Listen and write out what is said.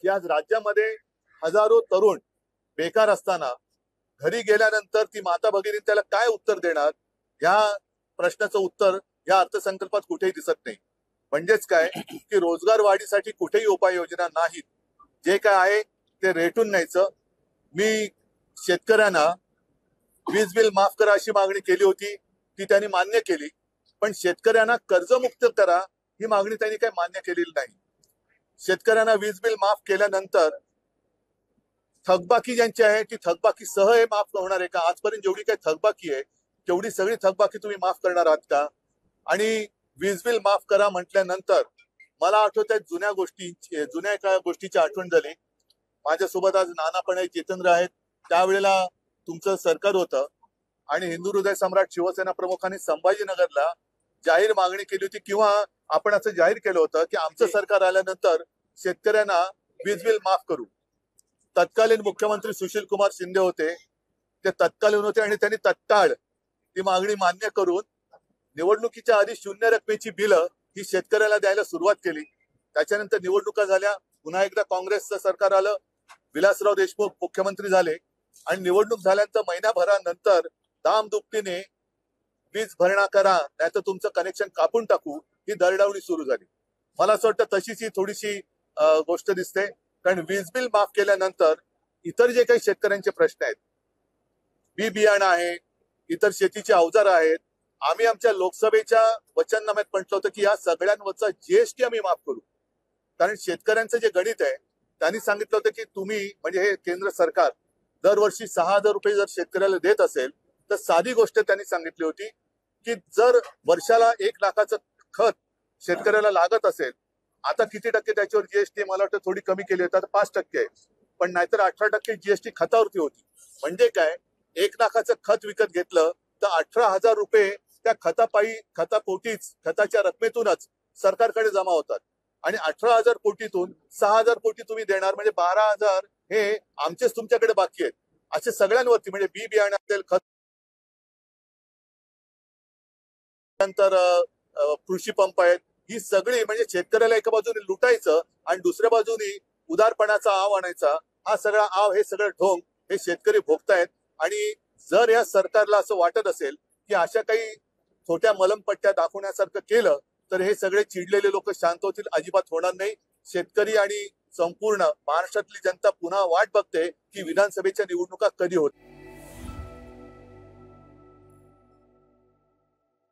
की आज राज्यामध्ये हजारो तरुण बेकार असताना घरी गेल्यानंतर ती माता भगिनी त्याला काय उत्तर देणार, या प्रश्नाचं उत्तर या अर्थसंकल्पात कुठेही दिसत नाही. म्हणजेच काय की रोजगार वाढीसाठी कुठेही उपाययोजना नाहीत. जे काय आहे ते रेटून न्यायचं. मी शेतकऱ्यांना वीज बिल माफ करा अशी मागणी केली होती, ती त्यांनी मान्य केली. पण शेतकऱ्यांना कर्जमुक्त करा ही मागणी त्यांनी काही मान्य केलेली नाही. शेतकऱ्यांना वीज बिल माफ केल्यानंतर थकबाकी ज्यांची आहे ती थकबाकी सह हे माफ होणार आहे का? आजपर्यंत जेवढी काही थकबाकी आहे तेवढी सगळी थकबाकी तुम्ही माफ करणार आहात का? आणि वीज बिल माफ करा म्हटल्यानंतर मला आठवत आहे जुन्या एका गोष्टीची आठवण झाली. माझ्यासोबत आज नाना पण आहेत, जितेंद्र आहेत. त्यावेळेला तुमचं सरकार होतं आणि हिंदू हृदय सम्राट शिवसेना प्रमुखांनी संभाजीनगरला जाहीर मागणी केली होती, किंवा आपण असं जाहीर केलं होतं की आमचं सरकार आल्यानंतर शेतकऱ्यांना वीज बिल माफ करू. तत्कालीन मुख्यमंत्री सुशील कुमार शिंदे होते, ते तत्कालीन होते आणि त्यांनी तत्काळ ती मागणी मान्य करून निवडणुकीच्या आधी शून्य रकमेची बिलं ही शेतकऱ्याला द्यायला सुरुवात केली. त्याच्यानंतर निवडणुका झाल्या, पुन्हा एकदा काँग्रेसचं सरकार आलं, विलासराव देशमुख मुख्यमंत्री झाले आणि निवडणूक झाल्यानंतर महिनाभरानंतर दामदुपटीने वीज भरणा करा नाहीतर तुमचं कनेक्शन कापून टाकू ही दरडावणी सुरू झाली. मला असं वाटतं तशीच ही थोडीशी गोष्ट दिसते. कारण वीज बिल माफ केल्यानंतर इतर जे काही शेतकऱ्यांचे प्रश्न आहेत, बी बियाणं आहे, इतर शेतीचे अवजार आहेत, आम्ही आमच्या लोकसभेच्या वचननाम्यात म्हटलं होतं की या सगळ्यांवरचा जीएसटी आम्ही माफ करू. कारण शेतकऱ्यांचं जे गणित आहे त्यांनी सांगितलं होतं की तुम्ही म्हणजे हे केंद्र सरकार दरवर्षी 6,000 रुपये जर शेतकऱ्याला देत असेल तर साधी गोष्ट त्यांनी सांगितली होती की जर वर्षाला 1 लाखाचं खत शेतकऱ्याला लागत असेल, आता किती टक्के त्याच्यावर जीएसटी मला वाटतं थोडी कमी केली होती, आता 5% आहे, पण नाहीतर 18% जीएसटी खतावरती होती. म्हणजे काय, 1 लाखाचं खत विकत घेतलं तर 18,000 रुपये त्या खतापोटीच खताच्या रकमेतूनच सरकारकडे जमा होतात आणि 18,000 कोटीतून 6,000 कोटी तुम्ही देणार, म्हणजे 12,000 हे आमचेच तुमच्याकडे बाकी आहेत. असे सगळ्यांवरती म्हणजे बी बियाणे असेल, खत, नंतर कृषी पंप आहेत, ही सगळी म्हणजे शेतकऱ्याला एका बाजूने लुटायचं आणि दुसऱ्या बाजूने उदारपणाचा आव आणायचा. हा सगळा आव, हे सगळं ढोंग हे शेतकरी भोगतायत. आणि जर या सरकारला असं वाटत असेल की अशा काही छोट्या मलमपट्ट्या दाखवण्यासारखं केलं तर हे सगळे चिडलेले लोक शांत होतील, अजिबात होणार नाही. शेतकरी आणि संपूर्ण महाराष्ट्रातली जनता पुन्हा वाट बघते की विधानसभेच्या निवडणुका कधी होतील.